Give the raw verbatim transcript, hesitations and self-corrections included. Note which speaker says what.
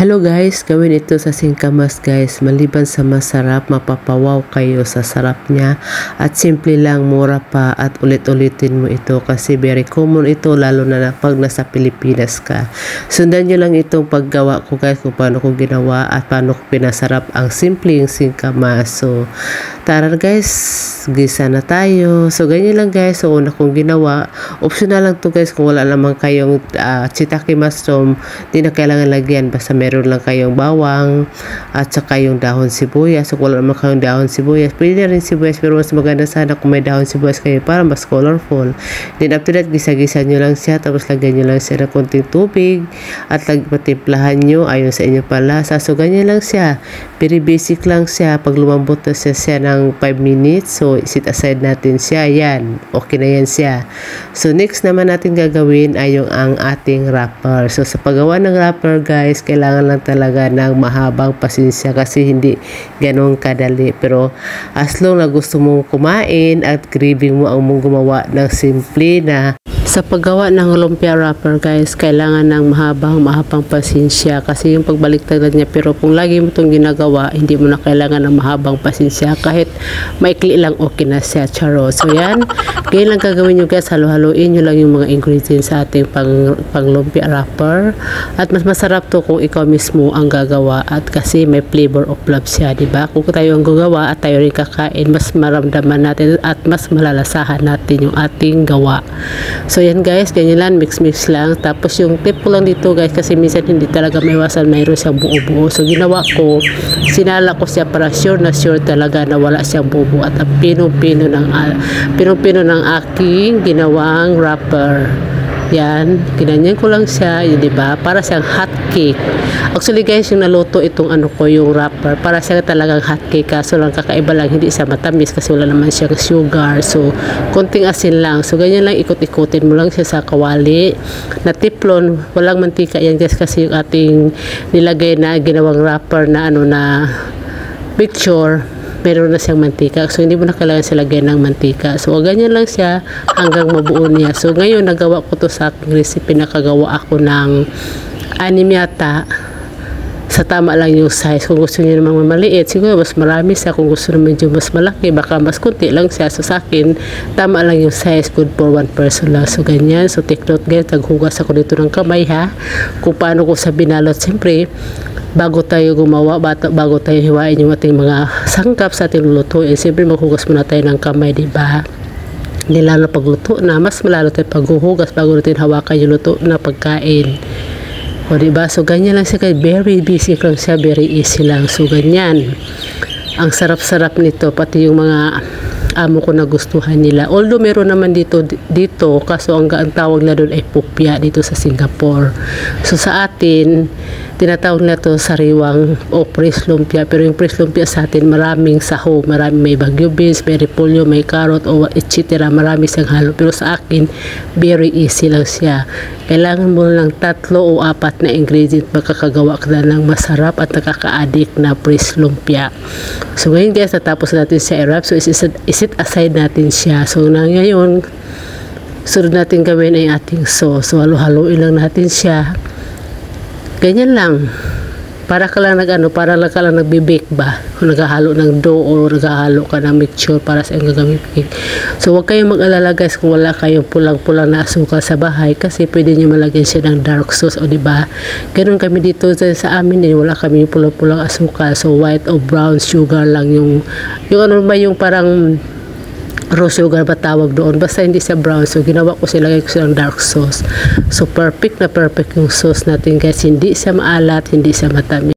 Speaker 1: Hello guys, gawin ito sa singkamas guys. Maliban sa masarap, mapapawaw kayo sa sarap niya. At simple lang, mura pa at ulit-ulitin mo ito kasi very common ito lalo na pag nasa Pilipinas ka. Sundan nyo lang itong paggawa ko guys kung paano ko ginawa at paano ko pinasarap ang simpleng singkamas. So, tara guys, gisa na tayo. So, ganyan lang guys. So, una kong ginawa. Optional lang to guys kung wala naman kayong uh, shiitake mushroom. Di na kailangan lagyan. Basta meron lang kayong bawang at saka yung dahon sibuyas. So, kung wala naman kayong dahon sibuyas, pwede na rin sibuyas pero mas maganda sana kung may dahon sibuyas kayo para mas colorful. Then after that, gisa-gisa nyo lang siya tapos lagyan nyo lang siya ng konting tubig at patiplahan nyo ayon sa inyong palasa. So, ganyan lang siya. Very basic lang siya. Pag lumambot na siya, siya ng five minutes, so sit aside natin siya. Yan. Okay na yan siya. So, next naman natin gagawin ay yung ang ating wrapper. So, sa paggawa ng wrapper guys, kailangan lang talaga ng mahabang pasensya kasi hindi ganun kadali. Pero as long na gusto mong kumain at craving mo ang mong gumawa ng simple na sa paggawa ng lumpia wrapper guys, kailangan ng mahabang mahabang pasensya kasi yung pagbaliktad niya. Pero kung lagi mo itong ginagawa, hindi mo na kailangan ng mahabang pasensya. Kahit maikli lang, okay na siya. Charo. So yan, ganyan lang gagawin nyo guys. Halo-haloin nyo lang yung mga ingredients sa ating pang, pang lumpia wrapper. At mas masarap to kung ikaw mismo ang gagawa at kasi may flavor of love siya, diba? Kung tayo ang gagawa at tayo rin kakain, mas maramdaman natin at mas malalasahan natin yung ating gawa. So yan guys, ganyan lang, mix-mix lang. Tapos yung tip ko lang dito guys, kasi minsan hindi talaga may iwasan, mayroon siyang buo-buo. So ginawa ko, sinala ko siya para sure na sure talaga na wala siyang buo-buo. At ang pinong-pino ng, uh, pinong-pino ng aking ginawang wrapper. Yan, ginanyan ko lang siya, yun, diba? Para siyang hot cake. Actually guys, yung naluto itong ano ko, yung wrapper, para siyang talagang hot cake. Kaso lang kakaiba lang, hindi siya matamis kasi wala naman siyang sugar. So, konting asin lang. So, ganyan lang, ikot-ikutin mo lang siya sa kawali. Na tiplon, walang mantika yan guys kasi yung ating nilagay na ginawang wrapper na ano na picture, meron na siyang mantika. So, hindi mo na kailangan siya lagyan ng mantika. So, ganyan lang siya hanggang mabuo niya. So, ngayon, nagawa ko to sa aking recipe. Nakagawa ako ng anim yata. Sa tama lang yung size. Kung gusto niyo namang maliit, siguro mas marami siya. Kung gusto naman yung mas malaki, baka mas kunti lang siya. So, sa akin, tama lang yung size. Good for one person lang. So, ganyan. So, take note guys. Naghugas ako dito ng kamay ha. Kung paano ko sa binalot. Siyempre, bago tayo gumawa, bago tayo hiwain yung ating mga sangkap sa ating lulutuin, siyempre maghugas muna tayo ng kamay, diba? Hindi lalo pagluto na, mas malalo tayo paghuhugas bago natin hawakan yung luto na pagkain. O diba? So ganyan lang siya, very basic lang siya, very easy lang. So ganyan. Ang sarap-sarap nito, pati yung mga amo ko na gustuhan nila. Although meron naman dito dito kaso ang, ang tawag na doon ay pupya dito sa Singapore. So sa atin tinatawag na to sariwang o press lumpia, pero yung press lumpia sa atin maraming saho, maraming may bagyo beans, may repolyo, may carrot o et cetera. Marami siyang halo, pero sa akin very easy lang siya. Kailangan mo lang tatlo o apat na ingredient makakagawa ka na ng masarap at nakaka-addict na press lumpia. So ngayon guys, natapos natin siya i-wrap. So isit, isit aside natin siya. So na ngayon, sunod natin gawin ay ating sauce. So halo-haloin lang natin siya. Ganyan lang. Para ka lang nag-ano, para lang ka lang nagbe-bake ba? Kung naghahalo ng dough o naghahalo ka ng mixture para sa iyong gagamitin. So huwag kayong mag-alala guys kung wala kayong pulang-pulang na asukal sa bahay kasi pwede nyo malagyan siya ng dark sauce o diba? Ganun kami dito sa amin din, wala kami yung pulang-pulang asukal. So white o brown sugar lang yung, yung ano ba yung parang raw sugar ba tawag doon, basta hindi siya brown. So ginawa ko siya, lagay ko siya ng dark sauce. So perfect na perfect yung sauce natin guys, hindi siya maalat, hindi siya matamis.